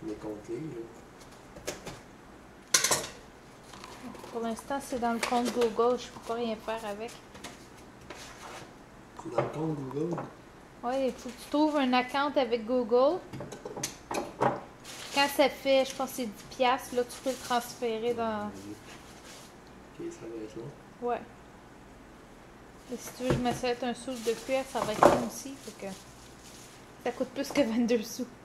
mes comptes là. Pour l'instant, c'est dans le compte Google. Je peux pas rien faire avec. C'est dans le compte Google. Oui, il faut que tu trouves un account avec Google. Quand ça fait, je pense que c'est 10 piastres, là, tu peux le transférer dans... Ok, ça va être long. Ouais. Et si tu veux que je m'achète un soude de cuir, ça va être long aussi. Fait que ça coûte plus que 22 sous.